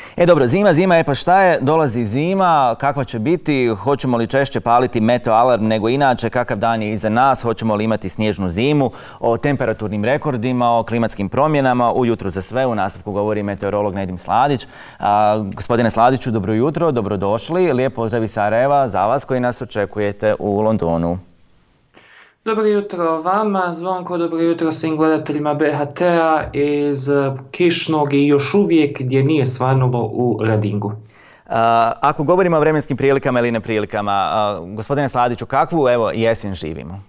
Dobro, zima, pa šta je? Dolazi zima, kakva će biti? Hoćemo li češće paliti meteo alarm nego inače? Kakav dan je iza nas? Hoćemo li imati snježnu zimu? O temperaturnim rekordima, o klimatskim promjenama. Ujutro za sve u nastavku govori meteorolog Nedim Sladić. Gospodine Sladiću, dobro jutro, dobrodošli. Lijep pozdrav iz Sarajeva za vas koji nas očekujete u Londonu. Dobro jutro vama, Zvonko, dobro jutro svim gledateljima BHT-a iz kišnog i još uvijek gdje nije svanulo u Radingu. Ako govorimo o vremenskim prilikama ili neprilikama, gospodine Sladiću, kakvu jesen živimo?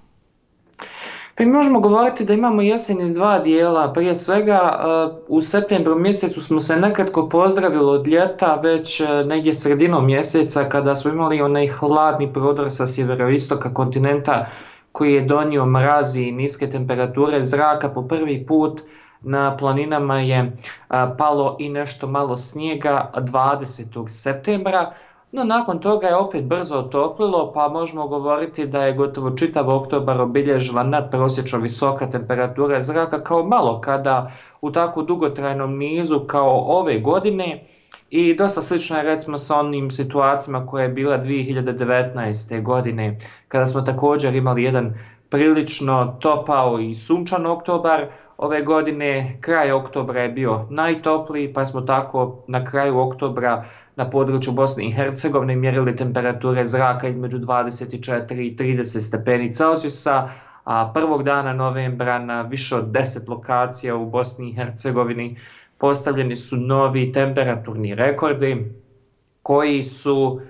Pa možemo govoriti da imamo jesen iz dva dijela. Prije svega u septembru mjesecu smo se nekratko pozdravili od ljeta, već negdje sredinom mjeseca kada smo imali onaj hladni prodor sa sjeveroistoka kontinenta koji je donio mrazi i niske temperature zraka. Po prvi put na planinama je palo i nešto malo snijega 20. septembra, no nakon toga je opet brzo otoplilo, pa možemo govoriti da je gotovo čitav oktobar obilježila nadprosječno visoka temperatura zraka kao malo kada u tako dugotrajnom nizu kao ove godine. I dosta slično je recimo sa onim situacijama koja je bila 2019. godine kada smo također imali jedan prilično topao i sunčan oktobar. Ove godine kraj oktobra je bio najtopliji, pa smo tako na kraju oktobra na području Bosne i Hercegovine mjerili temperature zraka između 24 i 30 stepeni Celzijusa, a prvog dana novembra na više od 10 lokacija u Bosni i Hercegovini postavljeni su novi temperaturni rekordi koji su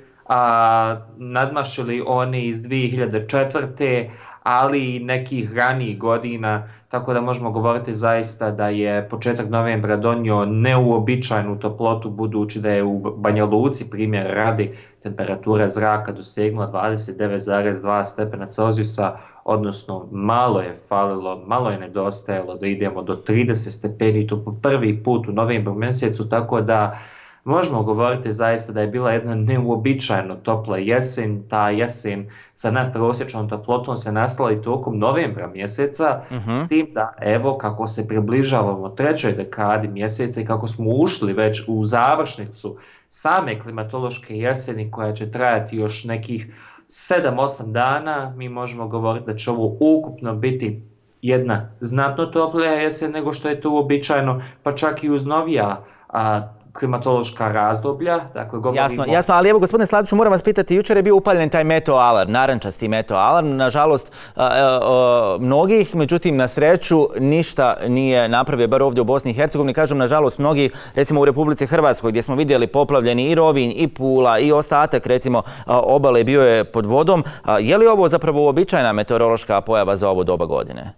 nadmašili one iz 2004. ali i nekih ranijih godina, tako da možemo govoriti zaista da je početak novembra donio neuobičajenu toplotu, budući da je u Banja Luci, primjer radi, temperatura zraka dosegnula 29,2 stepena Celzijusa, odnosno malo je falilo, malo je nedostajalo da idemo do 30 stepeni, to po prvi put u novembru mjesecu, tako da možemo govoriti zaista da je bila jedna neuobičajeno topla jesen. Ta jesen sa nadprosječnom toplotom se nastala i tokom novembra mjeseca, s tim da evo kako se približavamo trećoj dekadi mjeseca i kako smo ušli već u završnicu same klimatološke jeseni koja će trajati još nekih 7-8 dana, mi možemo govoriti da će ovo ukupno biti jedna znatno toplija jesen nego što je to uobičajeno, pa čak i uz novija klimatološka razdoblja. Dakle, govorimo... Jasno, ali evo gospodine Sladiću, moram vas pitati, jučer je bio upaljen taj meteo alarm, narančasti meteo alarm, nažalost mnogih, međutim na sreću ništa nije napravio, bar ovdje u Bosni i Hercegovini, kažem nažalost mnogi, recimo u Republici Hrvatskoj gdje smo vidjeli poplavljeni i Rovinj i Pula i ostatak recimo obale bio je pod vodom. Je li ovo zapravo uobičajena meteorološka pojava za ovo doba godine?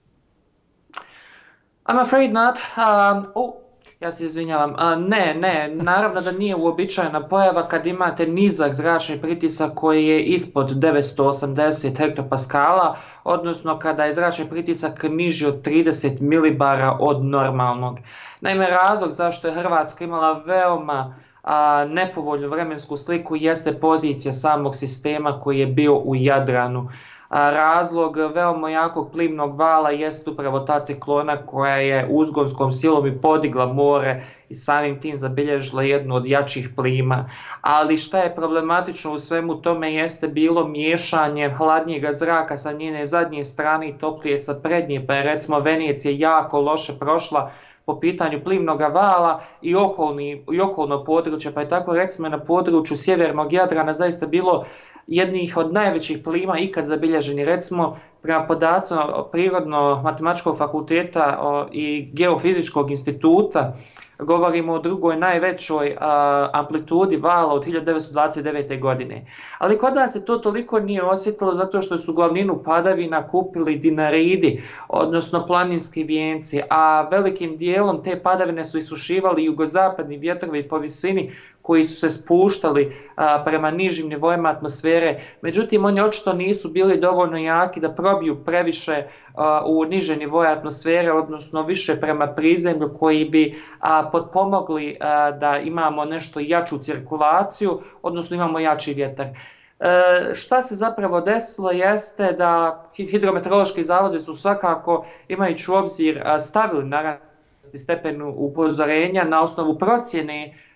I'm afraid not. Ja se izvinjavam. Ne, naravno da nije uobičajena pojava kad imate nizak zračni pritisak koji je ispod 980 hektopaskala, odnosno kada je zračni pritisak niži od 30 milibara od normalnog. Naime, razlog zašto je Hrvatska imala veoma nepovoljnu vremensku sliku jeste pozicija samog sistema koji je bio u Jadranu. Razlog veoma jakog plimnog vala jest upravo ta ciklona koja je uzgonskom silom i podigla more i samim tim zabilježila jednu od jačih plima. Ali šta je problematično u svemu tome jeste bilo miješanje hladnijeg zraka sa njene zadnje strane i toplije sa prednje, pa je recimo Venecija jako loše prošla po pitanju plimnog vala i okolno područje, pa je tako recimo na području sjevernog Jadrana zaista bilo jednih od najvećih plima ikad zabilježeni. Recimo, prema podacima Prirodno-matematičkog fakulteta i Geofizičkog instituta, govorimo o drugoj najvećoj amplitudi vala od 1929. godine. Ali kod nas se to toliko nije osjetilo zato što su glavninu padavina kupili dinaridi, odnosno planinski vijenci, a velikim dijelom te padavine su isušivali jugozapadni vjetrovi po visini koji su se spuštali prema nižim nivoima atmosfere. Međutim, oni očito nisu bili dovoljno jaki da probiju previše u niže nivoje atmosfere, odnosno više prema prizemlju koji bi potpomogli da imamo nešto jaču cirkulaciju, odnosno imamo jači vjetar. Šta se zapravo desilo jeste da hidrometeorološki zavodi su svakako, imajući u obzir, stavili naravno stepen upozorenja na osnovu procjene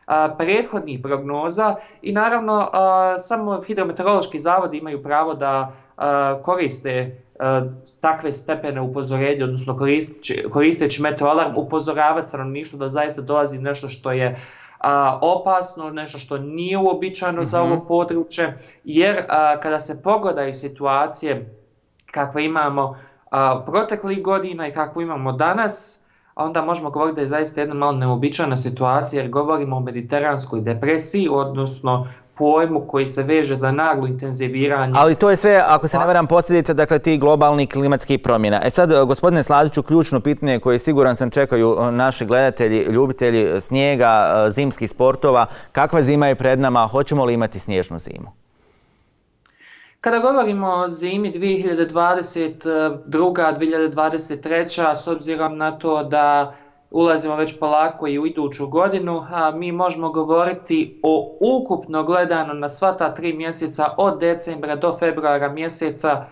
prethodnih prognoza i naravno samo hidrometeorološki zavodi imaju pravo da koriste takve stepene upozorenja, odnosno koristeći meteoalarm upozorava stanovništvo da zaista dolazi nešto što je opasno, nešto što nije uobičajeno za ovo područje, jer kada se pogledaju situacije kakve imamo proteklih godina i kakvu imamo danas, onda možemo govoriti da je zaista jedna malo neuobičajena situacija jer govorimo o mediteranskoj depresiji, odnosno pojmu koji se veže za naglo intenziviranje. Ali to je sve, ako se ne varam, posljedica, dakle, tih globalnih klimatskih promjena. Sad, gospodine Sladiću, ključno pitanje koje siguran sam čekaju naši gledatelji, ljubitelji snijega, zimskih sportova, kakva zima je pred nama, hoćemo li imati snježnu zimu? Kada govorimo o zimi 2022-2023, s obzirom na to da ulazimo već polako i u iduću godinu, mi možemo govoriti o ukupno gledano na sva ta 3 mjeseca od decembra do februara mjeseca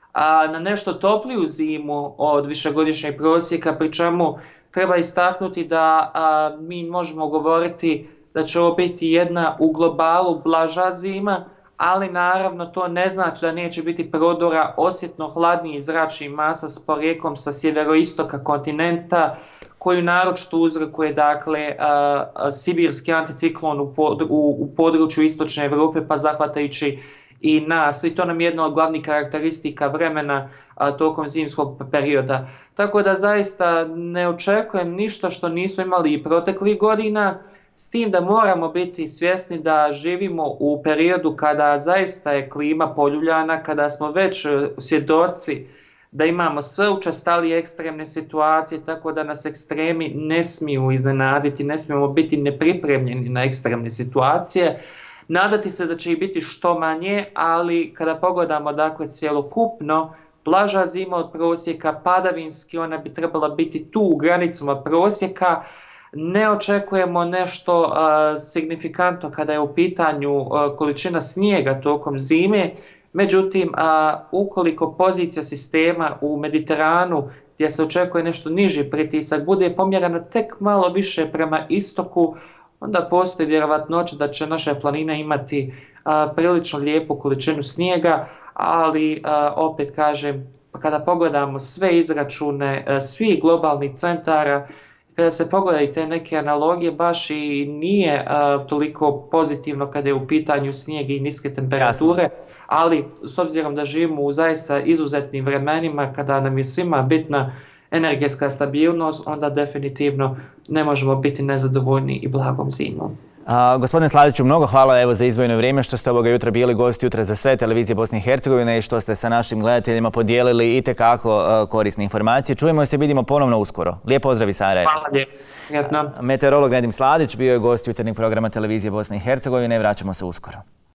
na nešto topliju zimu od višegodišnjeg prosjeka, pri čemu treba istaknuti da mi možemo govoriti da će ovo biti jedna u globalu blaža zima, ali naravno to ne znači da neće biti prodora osjetno hladnijih zračnih masa s porijeklom sa sjeveroistoka kontinenta, koju naročito uzrokuje dakle sibirski anticiklon u području istočne Europe, pa zahvatajući i nas. I to nam je jedna od glavnih karakteristika vremena tokom zimskog perioda. Tako da zaista ne očekujem ništa što nisu imali i proteklih godina, s tim da moramo biti svjesni da živimo u periodu kada zaista je klima poljuljana, kada smo već svjedoci da imamo sve učestalije ekstremne situacije, tako da nas ekstremi ne smiju iznenaditi, ne smijemo biti nepripremljeni na ekstremne situacije. Nadati se da će ih biti što manje, ali kada pogledamo dakle cjelokupno, blaža zima od prosjeka, padavinski, ona bi trebala biti tu u granicama prosjeka. Ne očekujemo nešto signifikantno kada je u pitanju količina snijega tokom zime, međutim, ukoliko pozicija sistema u Mediteranu, gdje se očekuje nešto niži pritisak, bude pomjerena tek malo više prema istoku, onda postoji vjerovatnoća da će naša planina imati prilično lijepu količinu snijega, ali opet kažem, kada pogledamo sve izračune svih globalnih centara, kada se pogledaju te neke analogije, baš i nije toliko pozitivno kada je u pitanju snijeg i niske temperature, ali s obzirom da živimo u zaista izuzetnim vremenima, kada nam je svima bitna energetska stabilnost, onda definitivno ne možemo biti nezadovoljni i blagom zimom. Gospodine Sladiću, mnogo hvala za izdvojeno vrijeme što ste ovoga jutra bili gosti Jutra za sve televizije Bosne i Hercegovine i što ste sa našim gledateljima podijelili itekako korisne informacije. Čujemo se, vidimo ponovno uskoro. Lijep pozdrav iz Sarajeva. Hvala lijepo. Meteorolog Nedim Sladić bio je gost jutarnjeg programa televizije Bosne i Hercegovine i vraćamo se uskoro.